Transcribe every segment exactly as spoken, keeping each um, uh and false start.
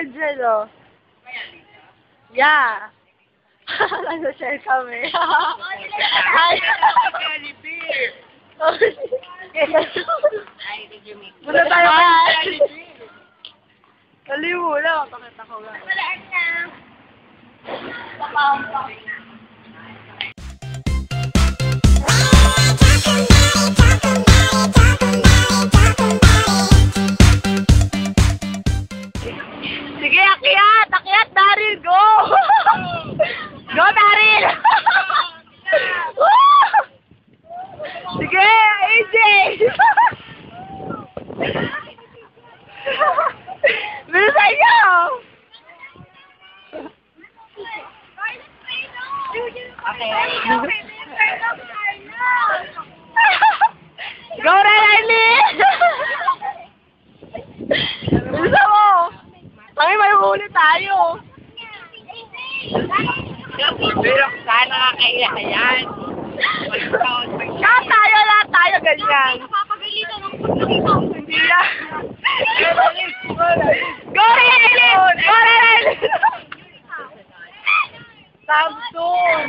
Angel, oh. Yeah. Nag-share kami. Ay! Muna tayo kay Kalimu lang. Pakita ko nga. Walaan na. Papaumpa. Sige, akyat! Akyat, Daryl! Go! Go, Daryl! Sige, A J! Bilisan niyo! Okay. Go, Riley! Bilisan mo! Kami may huli tayo! Pero sana kakaiya yan. Lahat tayo, lahat tayo ganyan. Napapagalitan ng pagkakita. Hindi na. Go, Riley! Go, Riley! Samsung!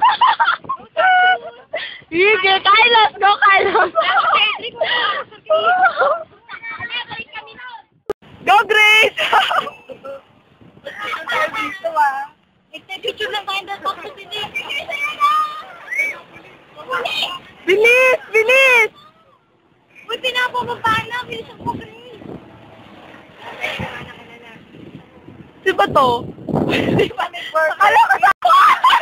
Sige, Kylos! Go, Kylos! Go, Grace! Nagtipicture lang tayo ng box hindi. Bilis! Bilis! Uy, pinapababa na. Bilis ang pagkain. Di ba to? Di ba ni Burger? Akala ko sa ako!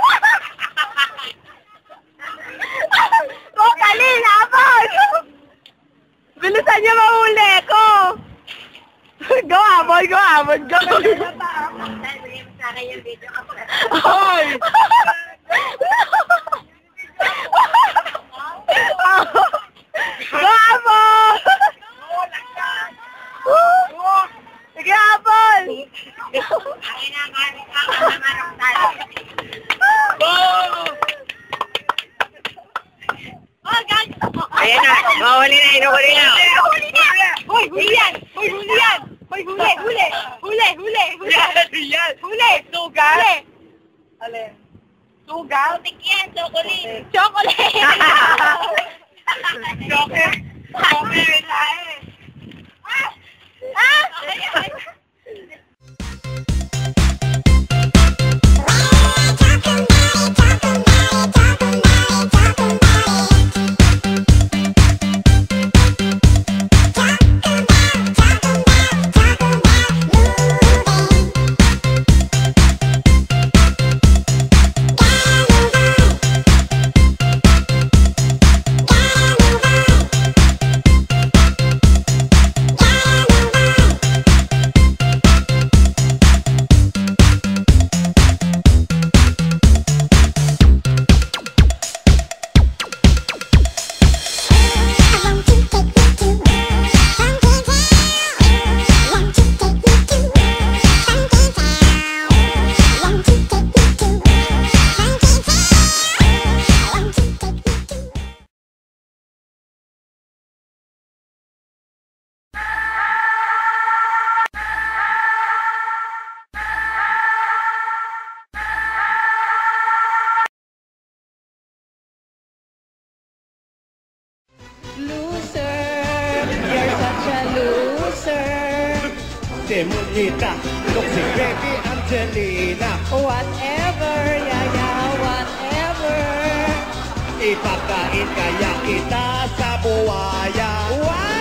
Go, Kalin! Habang! Bilisan niya mahuli ko! Go, Habang! Go, Habang! Go! Hoy! Go, Habang! Sige, Habang! Ayan na, mahuli na, inuhuli na. Huli na! Hoy, huli yan! Hoy, huli yan! Hoy, huli, huli! Huli, huli, huli! Huli! Sugal! Huli! Alin? Sugal? Putik yan, chocolate! Chocolate! Chocolate! Chocolate! Ah! Ah! Muñeca, toxic baby Angelina. Whatever, yeah, yeah, whatever. Ipakain kaya kita sa buwaya. Wow!